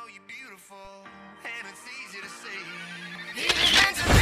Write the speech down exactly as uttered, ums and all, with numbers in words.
know you're beautiful, and it's easy to see. If it's meant to